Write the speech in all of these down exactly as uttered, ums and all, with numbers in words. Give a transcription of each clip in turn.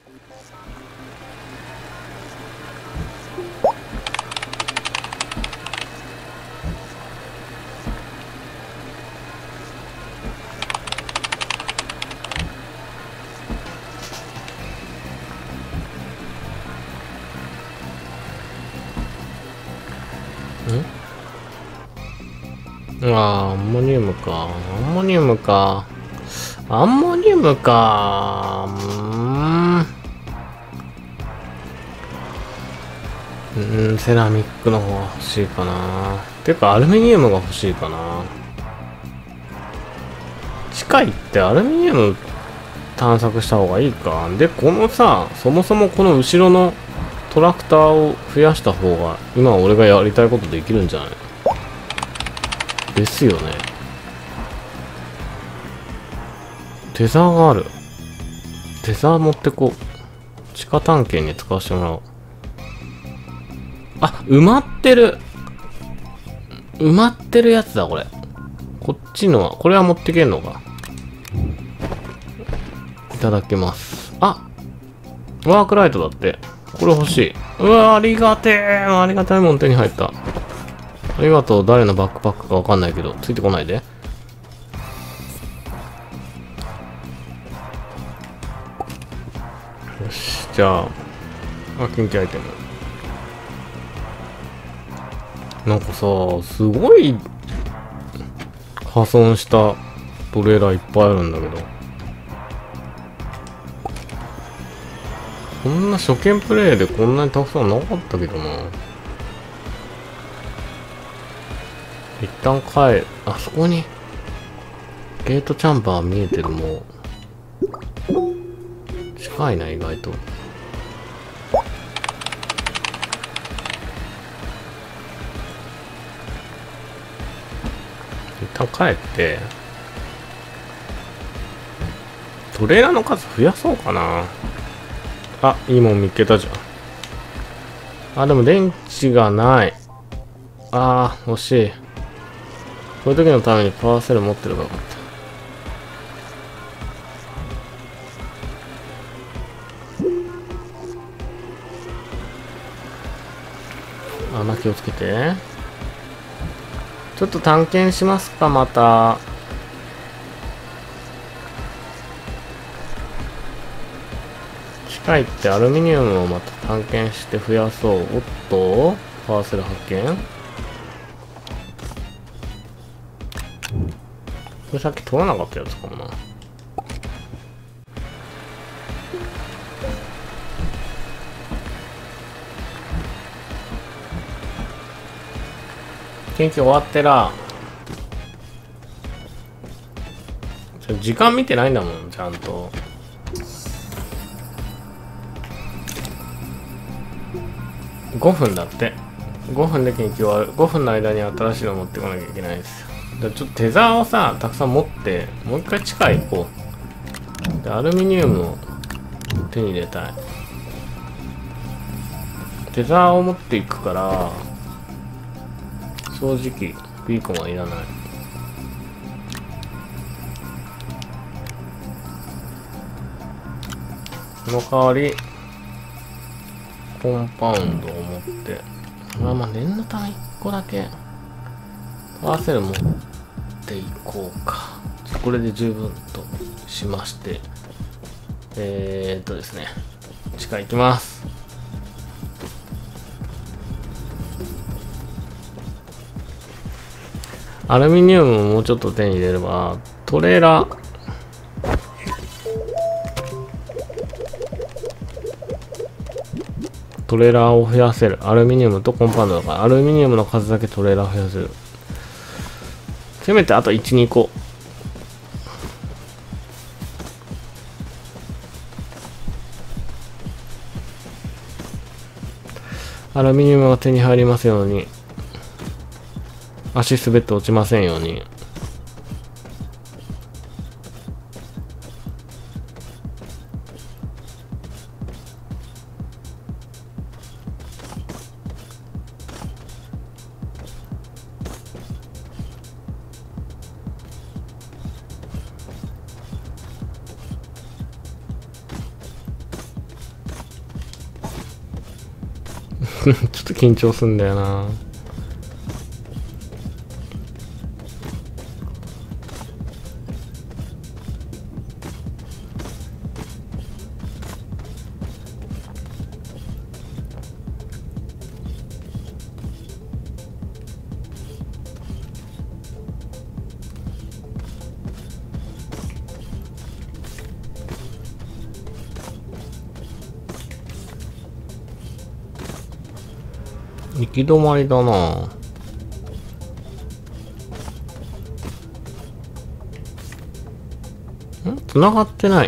ああ、アンモニウムか。アンモニウムか。アンモニウムか。うーん。うーん、セラミックの方が欲しいかな。てか、アルミニウムが欲しいかな。地下行ってアルミニウム探索した方がいいか。で、このさ、そもそもこの後ろのトラクターを増やした方が、今俺がやりたいことできるんじゃないですよね。テザーがある。テザー持ってこう。地下探検に使わせてもらおう。あ、埋まってる。埋まってるやつだ、これ。こっちのは、これは持ってけんのか。いただきます。あ、ワークライトだって。これ欲しい。うわ、ありがてえ。ありがたいもん手に入った。ありがとう。誰のバックパックかわかんないけど、ついてこないで。よし、じゃあ、あ、近畿アイテム。なんかさ、すごい破損したトレーラーいっぱいあるんだけど。こんな初見プレイでこんなにたくさんなかったけどな。一旦帰、あそこにゲートチャンバー見えてる。もう近いな、意外と。一旦帰ってトレーラーの数増やそうかな。あ、いいもん見っけたじゃん。あ、でも電池がない。あー、惜しい。こういう時のためにパワーセル持ってればよかった。穴気をつけて。ちょっと探検しますか、また。機械ってアルミニウムをまた探検して増やそう。おっと、パワーセル発見。これさっき取らなかったやつかもな。研究終わってら。時間見てないんだもん、ちゃんと。ごふんだって。ごふんで研究終わる。ごふんの間に新しいの持ってこなきゃいけないですよ。だからちょっとテザーをさ、たくさん持って、もう一回地下行こう。で、アルミニウムを手に入れたい。テザーを持っていくから、正直、ビーコンはいらない。その代わり、コンパウンドを持って、まあまあ念のためいっこだけ、パワーセル持っていこうか。これで十分としまして、えーっとですね、地下行きます。アルミニウムをもうちょっと手に入れれば、トレーラー、トレーラーを増やせる。アルミニウムとコンパウンドだから、アルミニウムの数だけトレーラー増やせる。せめてあといち、にこ。アルミニウムが手に入りますように。足滑って落ちませんように。 ちょっと緊張すんだよな。行き止まりだな。ん？繋がってない。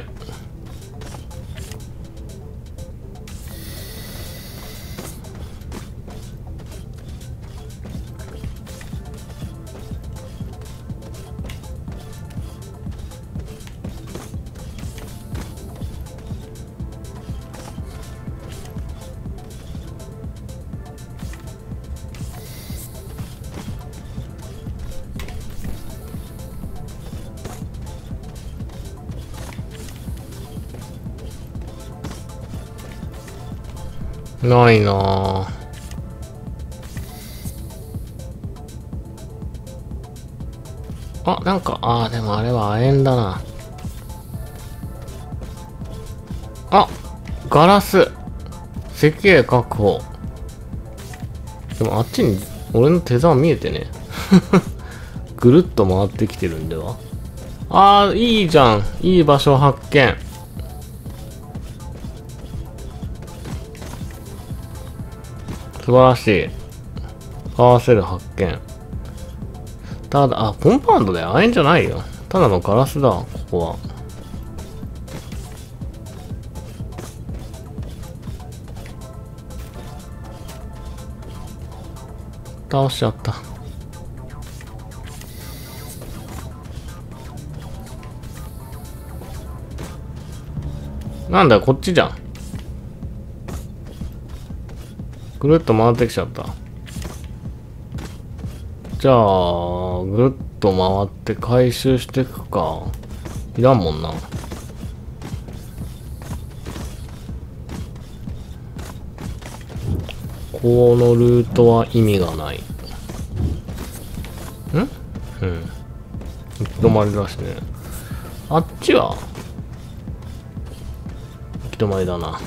ないなぁ。あ、なんか、あー、でもあれは亜鉛だな。あ、ガラス。石英確保。でもあっちに俺の手竿見えてね。ぐるっと回ってきてるんでは。あー、いいじゃん。いい場所発見。素晴らしい。合わせる発見。ただ、あ、コンパウンドだよ。亜鉛じゃないよ。ただのガラスだ、ここは。倒しちゃった。なんだよ、こっちじゃん。ぐるっと回ってきちゃった。じゃあ、ぐるっと回って回収していくか。いらんもんな。このルートは意味がない。ん？うん。行き止まりだしね。あっちは行き止まりだな。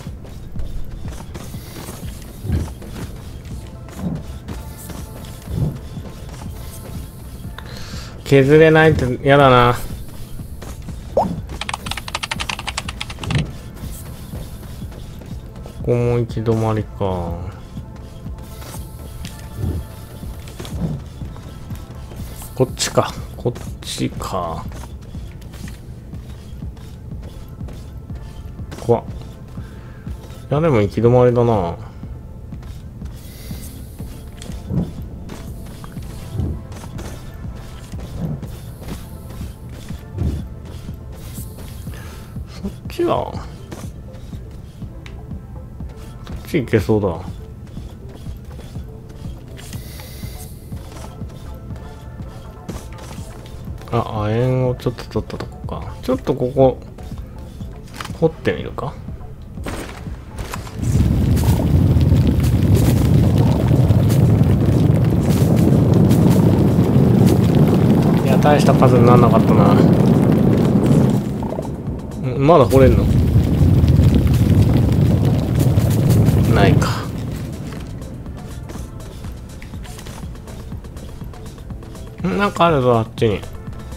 削れないって嫌だな。ここも行き止まりか。こっちか。こっちか。怖っ。いやでも行き止まりだな。そっちはそっち行けそうだ。あ、亜鉛をちょっと取ったとこか。ちょっとここ掘ってみるか。いや、大した数にならなかったな。まだ掘れんの？ないか。なんかあるぞ、あっちに。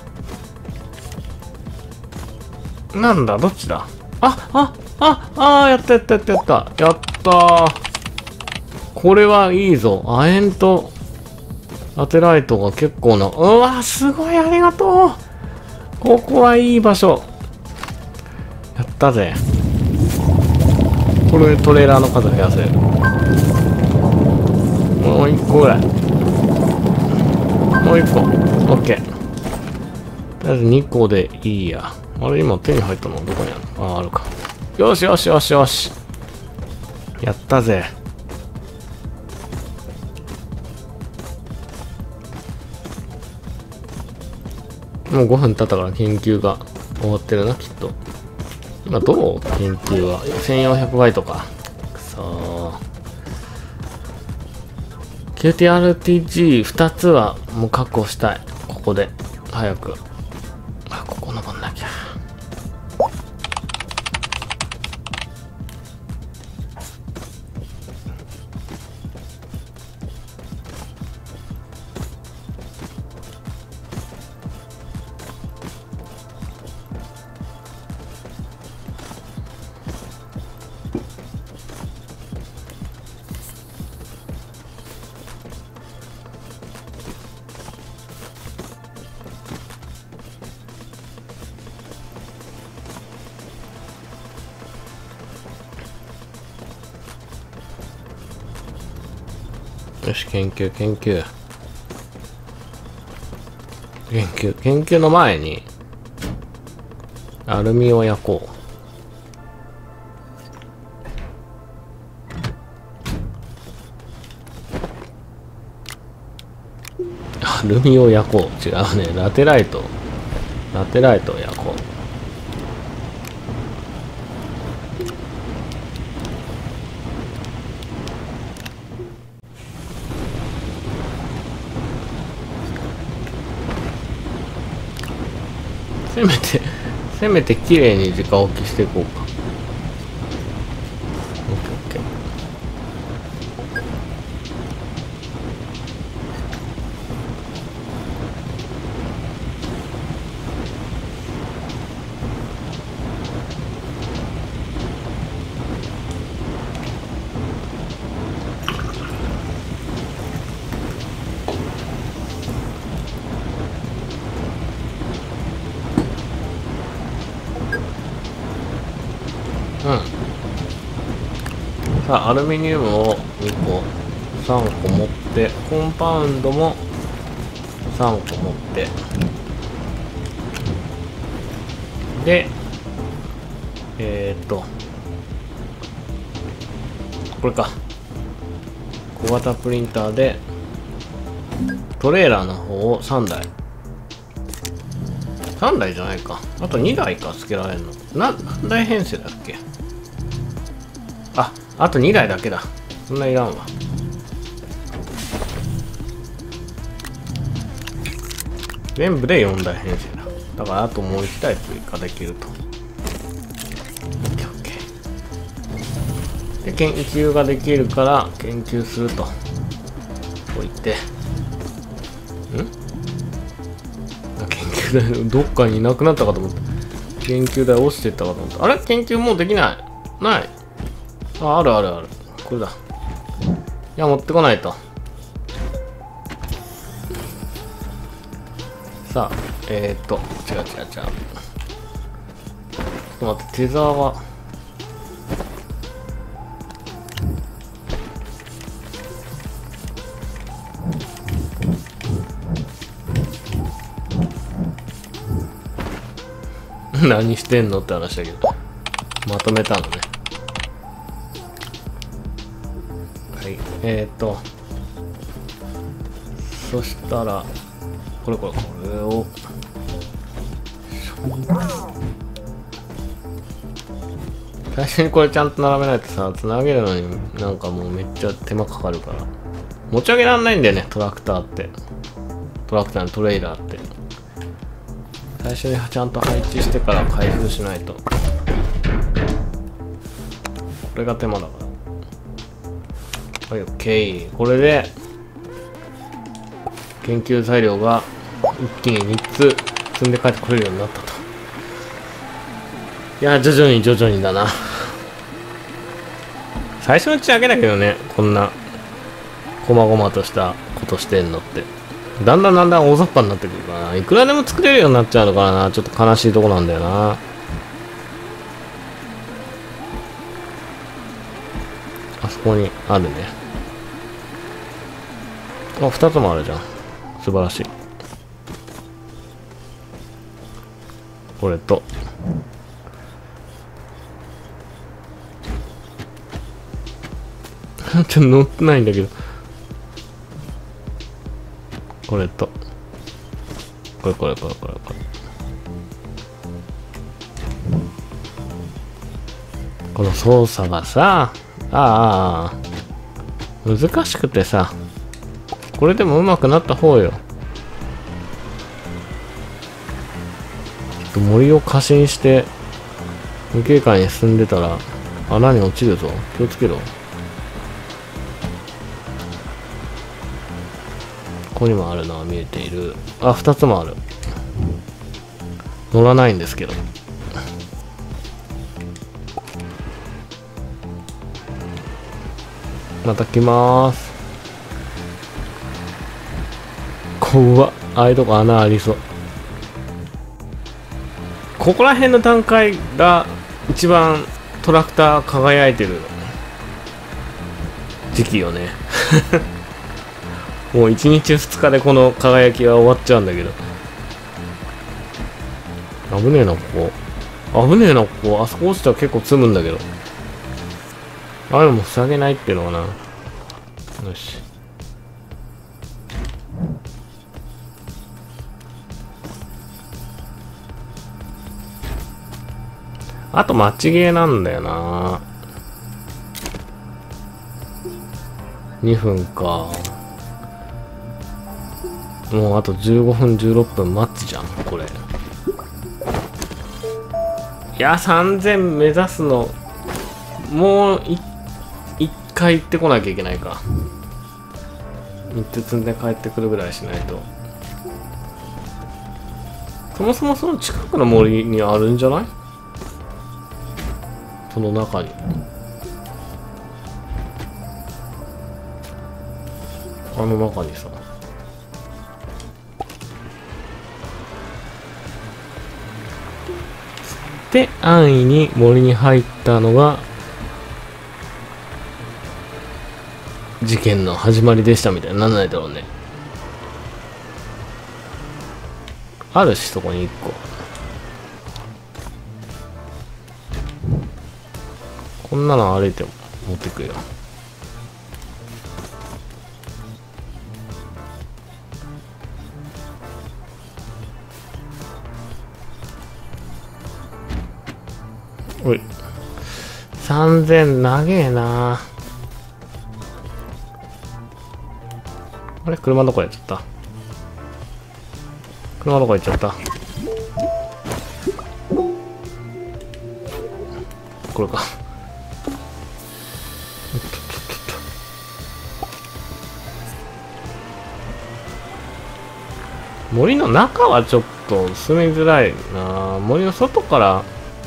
なんだ、どっちだ？あ、あ、あ、あー、やったやったやったやった。やったー。これはいいぞ。亜鉛とアテライトが結構な。うわー、すごい、ありがとう。ここはいい場所。やったぜ。これでトレーラーの数増やせる。もう一個ぐらい。もう一個。オッケー。とりあえずにこでいいや。あれ今手に入ったのどこにあるの？ああ、あるか。よしよしよしよし。やったぜ。もうごふん経ったから研究が終わってるな、きっと。今どう？研究は。せんよんひゃくバイトか。くそー。 キューティーアールピージーふたつはもう確保したい。ここで。早く。あ、ここ登んなきゃ。よし、研究、研究。研究、研究の前に、アルミを焼こう。アルミを焼こう。違うね。ラテライト。ラテライトを焼こう。せめて、せめて綺麗に直置きしていこうか。オッケーオッケー。うん。さあ、アルミニウムをにこ、さんこ持って、コンパウンドもさんこ持って、で、えー、っと、これか。小型プリンターで、トレーラーの方をさんだい。さんだいじゃないか。あとにだいか、つけられるの。な、何台編成だっけ？あ、あとにだいだけだ。そんないらんわ。全部でよんだい編成だ。だからあともういちだい追加できると。オッケーオッケー。で、研究ができるから研究すると。置いて。ん？研究台、どっかにいなくなったかと思った。研究台落ちてったかと思った。あれ？研究もうできない？ない。あ、あるあるある。これだ。いや、持ってこないと。さあ、えーっと、違う違う違う。ちょっと待って、テザーは。何してんのって話だけど。まとめたのね。はい。えーっと。そしたら、これこれ、これを。最初にこれちゃんと並べないとさ、つなげるのになんかもうめっちゃ手間かかるから。持ち上げられないんだよね、トラクターって。トラクターのトレーラーって。最初にちゃんと配置してから開封しないと。これが手間だから。はい、オッケー。これで、研究材料が一気にみっつ積んで帰ってこれるようになったと。いや、徐々に徐々にだな。最初のうちだけだけどね、こんな、こまごまとしたことしてんのって。だんだんだんだん大雑把になってくるからな。いくらでも作れるようになっちゃうのからな。ちょっと悲しいとこなんだよな。あそこにあるね。あ、二つもあるじゃん。素晴らしい。これと。ちょっと乗ってないんだけど。これと。これこれこれこれこれ。この操作がさ、ああ、難しくてさ、 これでも上手くなった方よ。森を過信して無警戒に進んでたら穴に落ちるぞ。気をつけろ。ここにもあるのは見えている。あ、ふたつもある。乗らないんですけど。また来まーす。怖っ。ああいうとこ穴ありそう。ここら辺の段階が一番トラクター輝いてる時期よね。もういちにちふつかでこの輝きは終わっちゃうんだけど。危ねえな、ここ。危ねえな、ここ。あそこ落ちたら結構積むんだけど。あれも塞げないっていうのかな。よし。あと待ちゲーなんだよな。にふんか。もうあとじゅうごふんじゅうろっぷん待つじゃんこれ。いやさんぜん目指すのもういっかい行ってこなきゃいけないか。みっつ積んで帰ってくるぐらいしないと。そもそもその近くの森にあるんじゃない？その中にあの中にさ。で安易に森に入ったのが事件の始まりでしたみたいになんないだろうね。あるしそこにいっこ。こんなの歩いても持ってくよ。おいさんぜん長えな。あれ車どこやっちゃった。車どこ行っちゃった。これか。森の中はちょっと進みづらいな。森の外から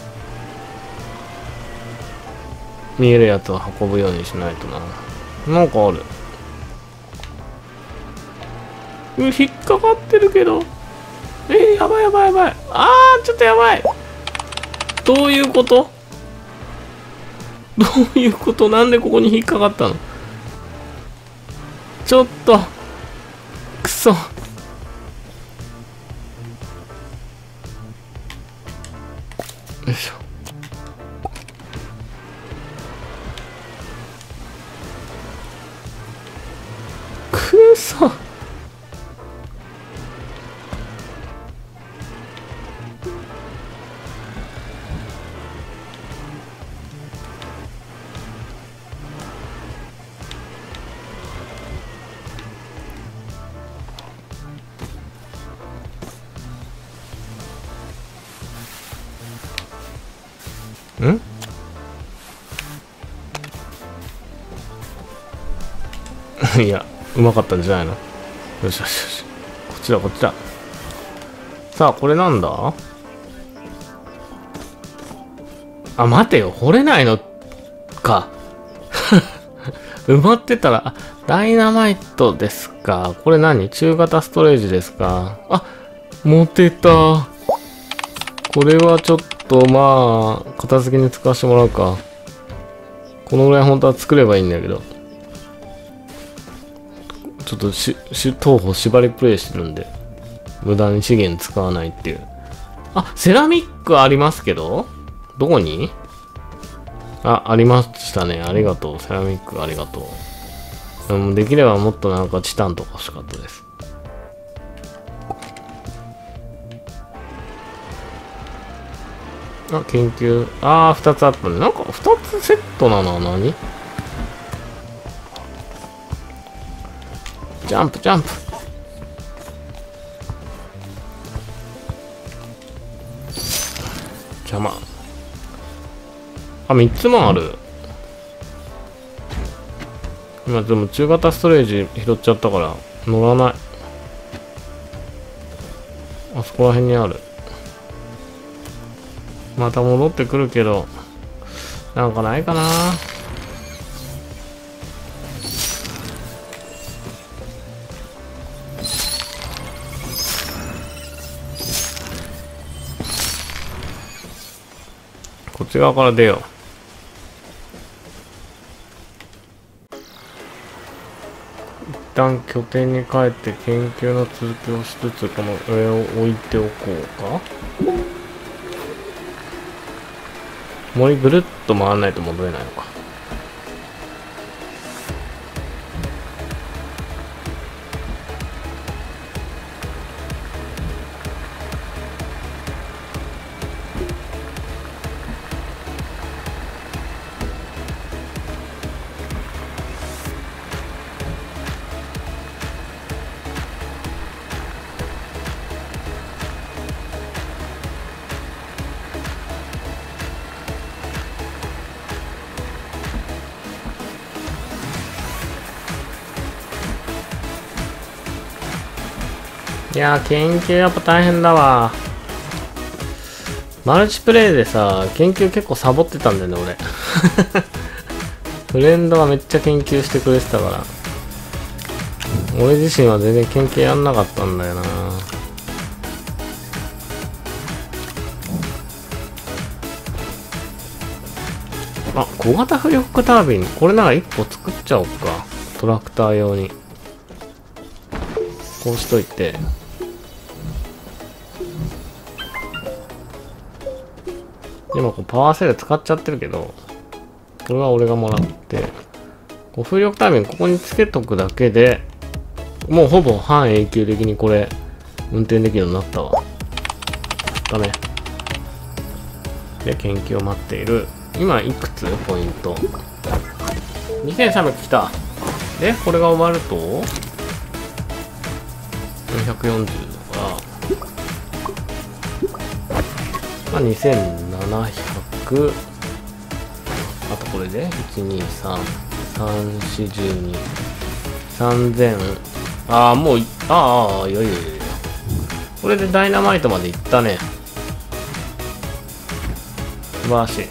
見えるやつを運ぶようにしないとな。なんかある。うん、引っかかってるけど。えー、やばいやばいやばい。あー、ちょっとやばい。どういうこと？どういうこと？なんでここに引っかかったの？ちょっと。くそ。よいしょ。くそ。ん？いや、うまかったんじゃないの？よしよしよし。こっちだこっちだ。さあ、これなんだ？あ、待てよ。掘れないのか。埋まってたら、あ、ダイナマイトですか。これ何？中型ストレージですか。あ、持てた。これはちょっと、まあ、片付けに使わせてもらうか。このぐらい本当は作ればいいんだけど。ちょっとし、し、当方縛りプレイしてるんで、無駄に資源使わないっていう。あ、セラミックありますけど？どこに？あ、ありましたね。ありがとう。セラミックありがとう。うん、できればもっとなんかチタンとか欲しかったです。あ、研究。あー、二つあったね。なんか二つセットなのは何？ ジャンプジャンプ。邪魔。あ、みっつもある。今でも中型ストレージ拾っちゃったから乗らない。あそこら辺にある。また戻ってくるけどなんかないかな。こっち側から出よう。一旦拠点に帰って研究の続きをしつつこの上を置いておこうか。森ぐるっと回らないと戻れないのか。いやー、研究やっぱ大変だわ。マルチプレイでさ、研究結構サボってたんだよね、俺。フレンドはめっちゃ研究してくれてたから。俺自身は全然研究やんなかったんだよな。あ、小型浮力タービン。これならいっこ作っちゃおうか。トラクター用に。こうしといて。今こうパワーセール使っちゃってるけど、これは俺がもらって、こう風力タービンここにつけとくだけで、もうほぼ半永久的にこれ、運転できるようになったわ。だね。で、研究を待っている。今いくつポイント ?にせんさんびゃく 来た。で、これが終わると、よんひゃくよんじゅうだから、まあ、にせんななひゃく、あとこれでいちにさんさんよんじゅうにさんぜん、ああもうああいやいやいや、これでダイナマイトまでいったね。素晴らしい。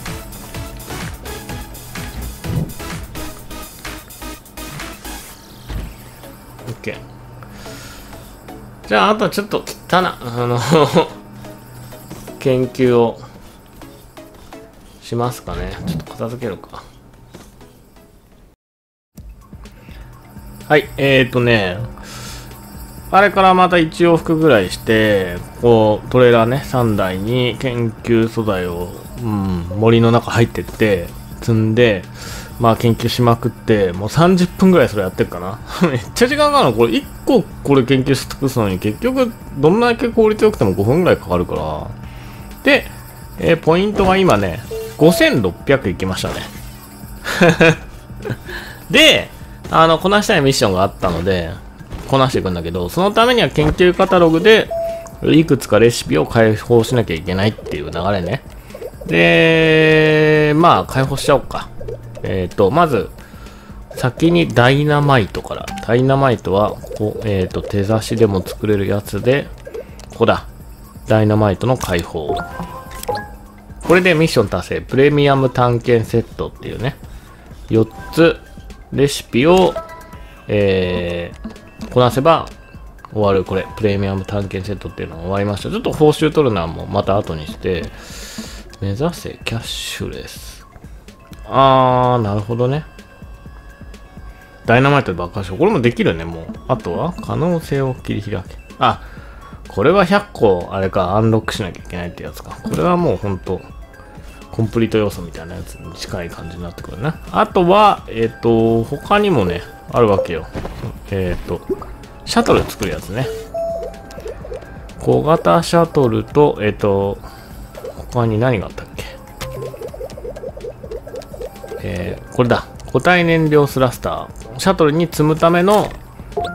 オッケー。じゃああとちょっと汚なあの研究をしますかね。ちょっと片付けるか。はい、えーとね、あれからまたいち往復ぐらいして、こう、トレーラーね、さんだいに研究素材を、うん、森の中入ってって、積んで、まあ研究しまくって、もうさんじゅっぷんぐらいそれやってるかな。めっちゃ時間かかるの。これいっここれ研究し尽くすのに、結局、どんだけ効率よくてもごふんぐらいかかるから。で、えー、ポイントが今ね、ごせんろっぴゃくいきましたね。で、あの、こなしたいミッションがあったので、こなしていくんだけど、そのためには研究カタログで、いくつかレシピを開放しなきゃいけないっていう流れね。で、まあ、開放しちゃおうか。えっと、まず、先にダイナマイトから。ダイナマイトは、ここ、えっと、手差しでも作れるやつで、ここだ。ダイナマイトの開放。これでミッション達成。プレミアム探検セットっていうね。よっつ、レシピを、えー、こなせば終わる。これ、プレミアム探検セットっていうのが終わりました。ちょっと報酬取るのはもうまた後にして、目指せキャッシュレス。あー、なるほどね。ダイナマイトで爆破しよう。これもできるね、もう。あとは、可能性を切り開け。あ、これはひゃっこ、あれか、アンロックしなきゃいけないってやつか。これはもうほんと、コンプリート要素みたいなやつに近い感じになってくるね。あとは、えっと、他にもね、あるわけよ。えっと、シャトル作るやつね。小型シャトルと、えっと、他に何があったっけ。えー、これだ。固体燃料スラスター。シャトルに積むための、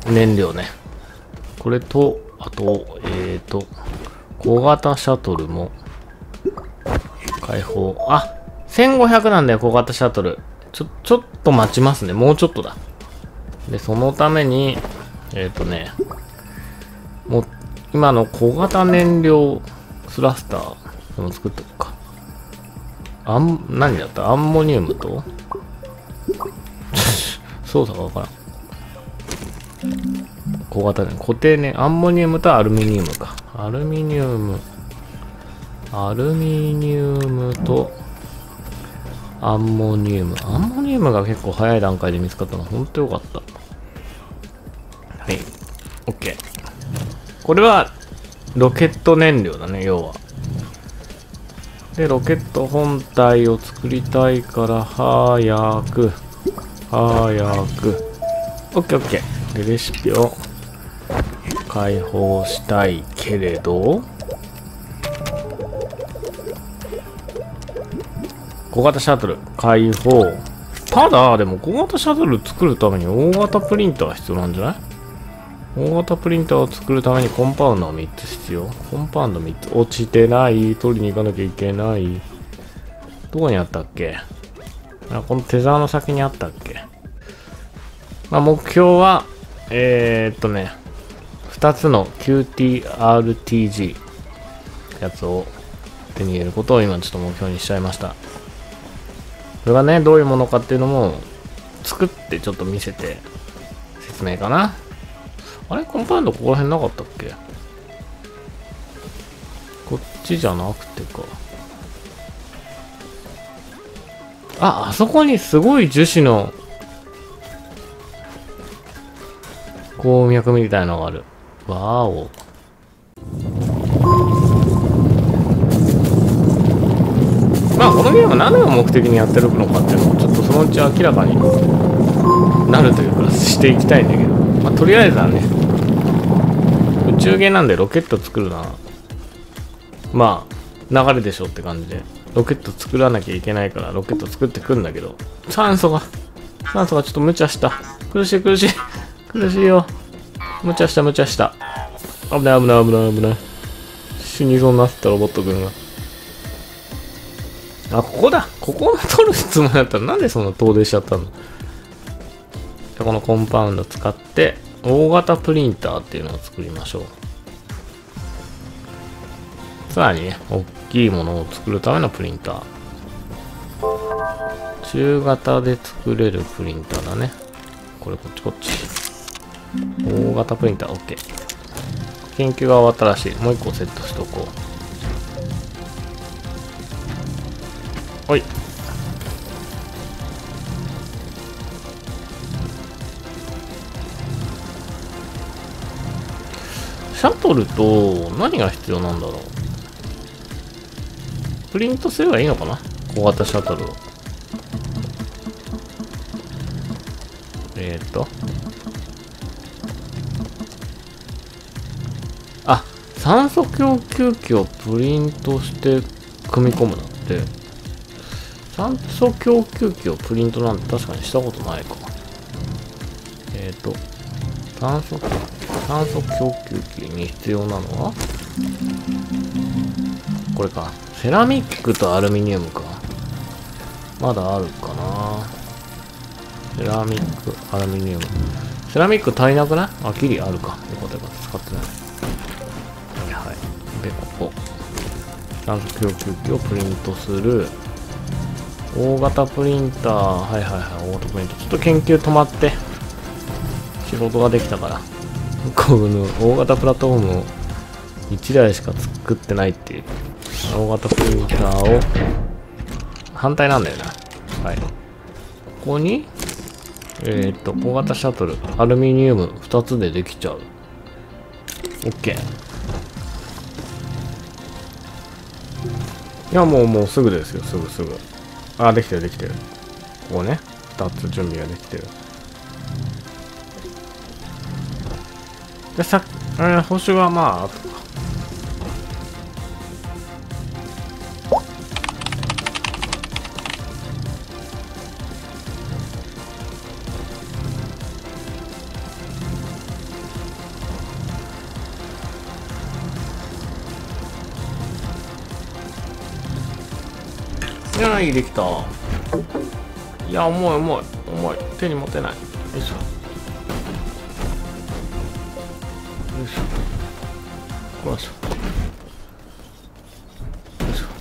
燃料ね。これと、あと、えっと、小型シャトルも開放。あ、せんごひゃくなんだよ、小型シャトル。ちょ、ちょっと待ちますね。もうちょっとだ。で、そのために、えっとね、もう、今の小型燃料スラスター、その作っておくか。アン、何だったアンモニウムと操作がわからん。小型ね、固定ね、アンモニウムとアルミニウムか。アルミニウム。アルミニウムと、アンモニウム。アンモニウムが結構早い段階で見つかったの、ほんとよかった。はい。OK。これは、ロケット燃料だね、要は。で、ロケット本体を作りたいから、早く、早く。OK、OK。で、レシピを開放したいけれど、小型シャトル開放。ただ、でも小型シャトル作るために大型プリンター必要なんじゃない？大型プリンターを作るためにコンパウンドがみっつ必要。コンパウンドみっつ。落ちてない。取りに行かなきゃいけない。どこにあったっけ？あ、このテザーの先にあったっけ？まあ、目標は、えー、っとね、ふたつの キューティーアールティージー やつを手に入れることを今ちょっと目標にしちゃいました。それがね、どういうものかっていうのも作ってちょっと見せて説明かな。あれコンパウンドここら辺なかったっけ？こっちじゃなくてか。あ、あそこにすごい樹脂の鉱脈みたいなのがある。わーお。まあこのゲーム何を目的にやってるのかっていうのをちょっとそのうち明らかになるというかしていきたいんだけど、まあとりあえずはね、宇宙ゲーなんでロケット作るな。まあ流れでしょって感じで、ロケット作らなきゃいけないからロケット作ってくんだけど、酸素が、酸素がちょっと無茶した。苦しい苦しい。苦しいよ。無茶した無茶した。危ない危ない危ない危ない。死にそうになってたロボット君が。あ、ここだ。ここを取る質問だったらなんでそんな遠出しちゃったの？じゃこのコンパウンド使って大型プリンターっていうのを作りましょう。さらにね、大きいものを作るためのプリンター。中型で作れるプリンターだね。これこっちこっち。大型プリンター OK。研究が終わったらしい。もう一個セットしとこう。はい。シャトルと何が必要なんだろう。プリントすればいいのかな、小型シャトルを。えーと。あ、酸素供給器をプリントして組み込むなって。酸素供給器をプリントなんて確かにしたことないか。えーと。酸素、酸素供給器に必要なのはこれか。セラミックとアルミニウムか。まだあるかな。セラミック、アルミニウム。セラミック足りなくない？あ、ギリあるか。よかったよかった。使ってない。はいはい。で、ここ。酸素供給器をプリントする。大型プリンター。はいはいはい。大型プリント。ちょっと研究止まって。仕事ができたから。この大型プラットフォームをいちだいしか作ってないっていう。大型プリンターを反対なんだよな。はい。ここに、えっと、小型シャトル、アルミニウムふたつでできちゃう。OK。いや、もう、もうすぐですよ。すぐすぐ。あ、できてるできてる。ここね。ふたつ準備ができてる。で、さ、えー、報酬はまあ、あとか。 やい、できた。いや、重い重い重い。手に持てない。よいしょ。よいしょ。よいしょ。よいし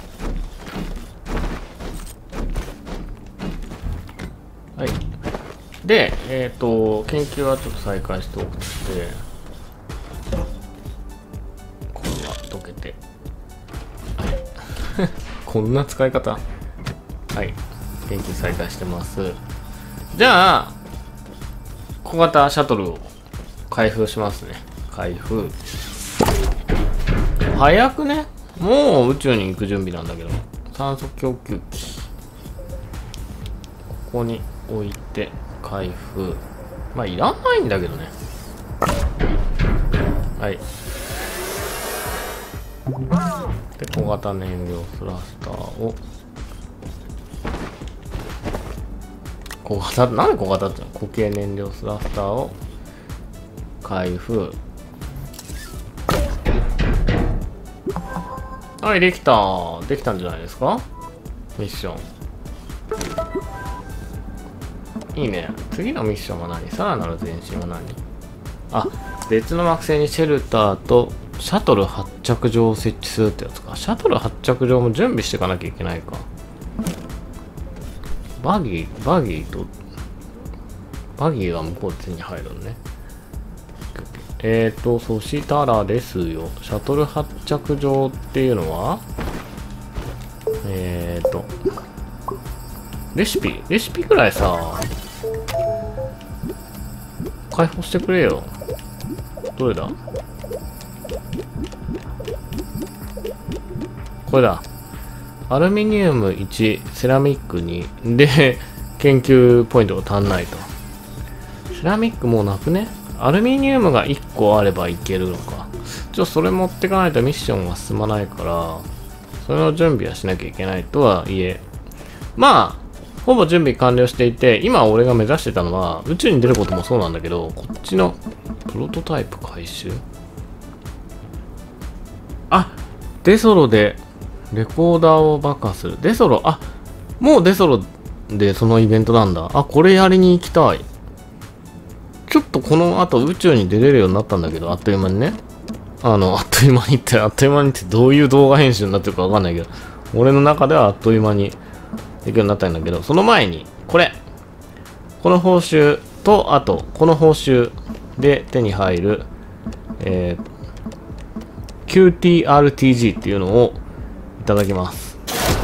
ょ。はい。で、えっと、研究はちょっと再開しておくとして、これは溶けて。はい。こんな使い方。はい。研究再開してます。じゃあ、小型シャトルを開封しますね。開封。早くね。もう宇宙に行く準備なんだけど。酸素供給機。ここに置いて開封。まあいらないんだけどね。はい。で、小型燃料スラスターを。小型、なんで小型っての？固形燃料スラスターを開封。はい、できた。できたんじゃないですか？ミッション。いいね。次のミッションは何？さらなる前進は何？あ、別の惑星にシェルターとシャトル発着場を設置するってやつか。シャトル発着場も準備していかなきゃいけないか。バギー、バギーと、バギーが向こうで手に入るのね。えーと、そしたらですよ。シャトル発着場っていうのは、えーと、レシピ、レシピくらいさ、開放してくれよ。どれだ？これだ。アルミニウムいち、セラミックに。で、研究ポイントが足んないと。セラミックもうなくね？アルミニウムがいっこあればいけるのか。ちょっとそれ持ってかないとミッションが進まないから、それの準備はしなきゃいけないとはいえ。まあ、ほぼ準備完了していて、今俺が目指してたのは、宇宙に出ることもそうなんだけど、こっちのプロトタイプ回収？あ、デソロで、レコーダーを爆破する。デソロ、あ、もうデソロでそのイベントなんだ。あ、これやりに行きたい。ちょっとこの後宇宙に出れるようになったんだけど、あっという間にね。あの、あっという間にって、あっという間にってどういう動画編集になってるかわかんないけど、俺の中ではあっという間にできるようになったんだけど、その前に、これ。この報酬と、あと、この報酬で手に入る、えー、キューティーアールティージー っていうのを、いただきます。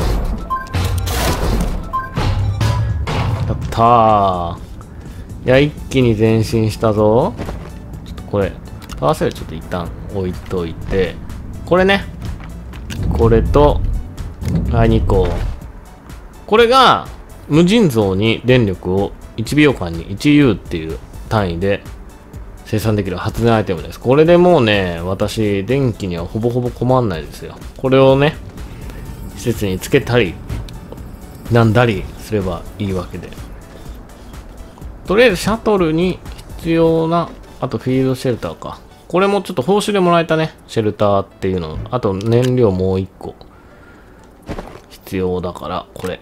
やったー。いや、一気に前進したぞ。ちょっとこれ、パワーセルちょっと一旦置いといて、これね。これと、はい、にこ。これが、無尽蔵に電力をいちびょうかんに いちユー っていう単位で生産できる発電アイテムです。これでもうね、私、電気にはほぼほぼ困んないですよ。これをね、施設につけたりなんだりすればいいわけで、とりあえずシャトルに必要な、あとフィールドシェルターか、これもちょっと報酬でもらえたね、シェルターっていうの、あと燃料もういっこ必要だから、これ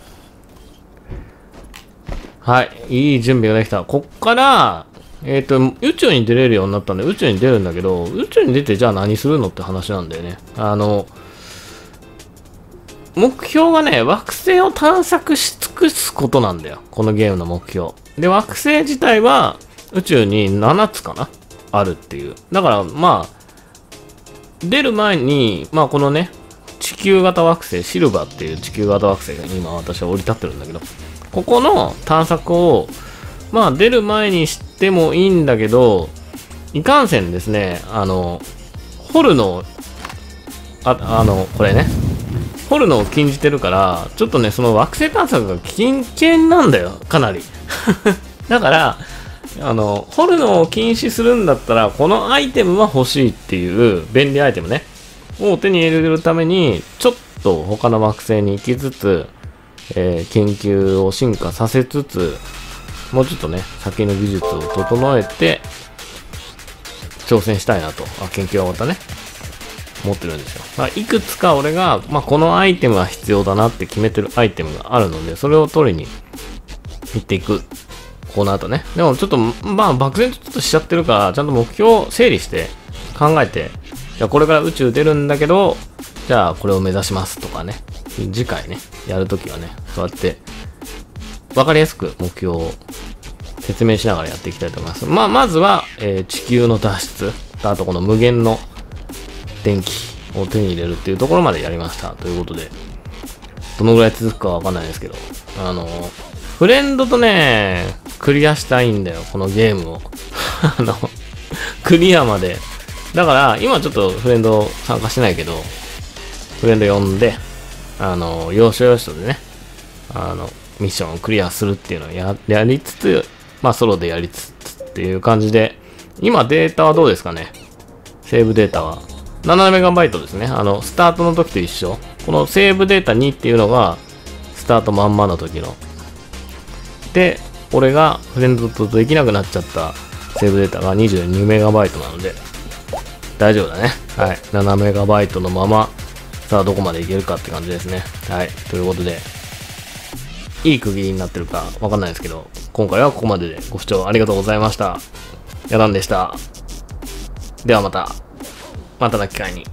はい、いい準備ができた。こっからえっと宇宙に出れるようになったんで宇宙に出るんだけど、宇宙に出てじゃあ何するのって話なんだよね。あの目標がね、惑星を探索し尽くすことなんだよ。このゲームの目標。で、惑星自体は宇宙にななつかなあるっていう。だから、まあ、出る前に、まあこのね、地球型惑星、シルバーっていう地球型惑星が今私は降り立ってるんだけど、ここの探索を、まあ出る前にしてもいいんだけど、いかんせんですね、あの、掘るの、あ、あの、これね、掘るのを禁じてるから、ちょっとね、その惑星探索が危険なんだよ、かなり。だから、あの、掘るのを禁止するんだったら、このアイテムは欲しいっていう便利アイテムね、を手に入れるために、ちょっと他の惑星に行きつつ、えー、研究を進化させつつ、もうちょっとね、先の技術を整えて、挑戦したいなと。あ、研究が終わったね。 持ってるんですよ。だからいくつか俺が、まあ、このアイテムは必要だなって決めてるアイテムがあるので、それを取りに行っていく。この後ね。でもちょっと、まあ、漠然とちょっとしちゃってるから、ちゃんと目標を整理して考えて、じゃあこれから宇宙出るんだけど、じゃあこれを目指しますとかね。次回ね、やるときはね、そうやって、わかりやすく目標を説明しながらやっていきたいと思います。まあ、まずは、えー、地球の脱出。あとこの無限の電気を手に入れるっていうところまでやりました。ということで、どのぐらい続くかわかんないですけど、あの、フレンドとね、クリアしたいんだよ、このゲームを。あの、クリアまで。だから、今ちょっとフレンド参加してないけど、フレンド呼んで、あの、要所要所でね、あの、ミッションをクリアするっていうのをや、やりつつ、まあ、ソロでやりつつっていう感じで、今データはどうですかね？セーブデータは。ななメガバイトですね。あの、スタートの時と一緒。このセーブデータにっていうのが、スタートまんまの時の。で、俺がフレンドとできなくなっちゃったセーブデータが にじゅうにメガバイトなので、大丈夫だね。はい。ななメガバイトのまま、さあどこまでいけるかって感じですね。はい。ということで、いい区切りになってるかわかんないですけど、今回はここまででご視聴ありがとうございました。やだんでした。ではまた、またの機会に。